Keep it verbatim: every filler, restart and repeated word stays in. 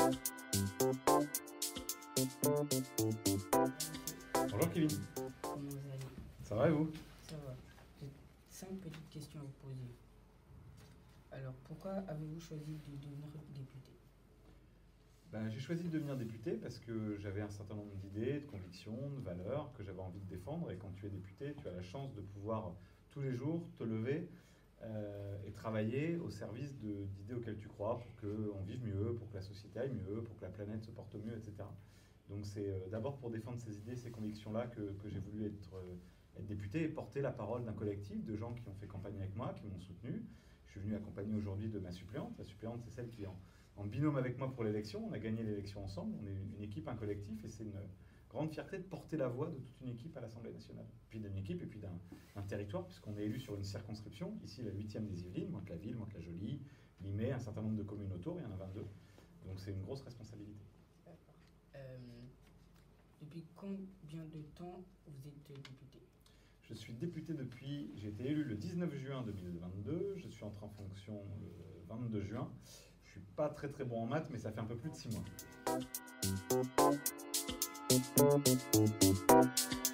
Bonjour Kevin. Comment vous allez? Ça va et vous? Ça va. J'ai cinq petites questions à vous poser. Alors, pourquoi avez-vous choisi de devenir député? Ben, j'ai choisi de devenir député parce que j'avais un certain nombre d'idées, de convictions, de valeurs que j'avais envie de défendre. Et quand tu es député, tu as la chance de pouvoir tous les jours te lever euh, et travailler au service de- d'idées auxquelles tu crois pour qu'on vive mieux, pour que la société aille mieux, pour que la planète se porte mieux, et cetera. Donc c'est euh, d'abord pour défendre ces idées, ces convictions-là que, que j'ai voulu être, euh, être député et porter la parole d'un collectif de gens qui ont fait campagne avec moi, qui m'ont soutenu. Je suis venu accompagné aujourd'hui de ma suppléante. La suppléante, c'est celle qui est en, en binôme avec moi pour l'élection. On a gagné l'élection ensemble. On est une équipe, un collectif, et c'est une grande fierté de porter la voix de toute une équipe à l'Assemblée nationale. Puis d'une équipe et puis d'un d'un territoire, puisqu'on est élu sur une circonscription, ici la huitième des Yvelines, moins que la ville, moins que la Jolie, Limay, un certain nombre de communes autour, il y en a vingt-deux. Donc c'est une grosse responsabilité. D'accord. Euh, depuis combien de temps vous êtes député? Je suis député depuis, j'ai été élu le dix-neuf juin deux mille vingt-deux, je suis entré en fonction le vingt-deux juin. Je suis pas très très bon en maths, mais ça fait un peu plus de six mois.